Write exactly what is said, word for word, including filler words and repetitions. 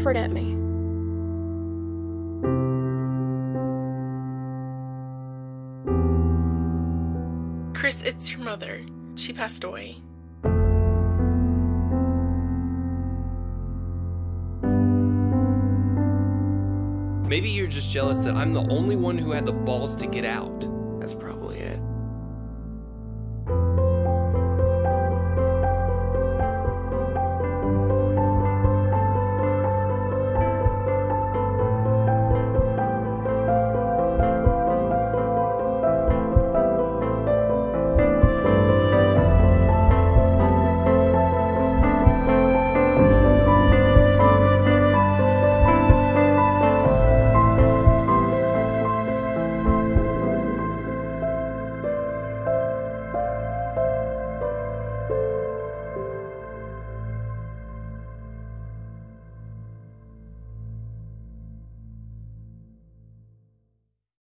comfort at me. Chris, it's your mother. She passed away. Maybe you're just jealous that I'm the only one who had the balls to get out. That's probably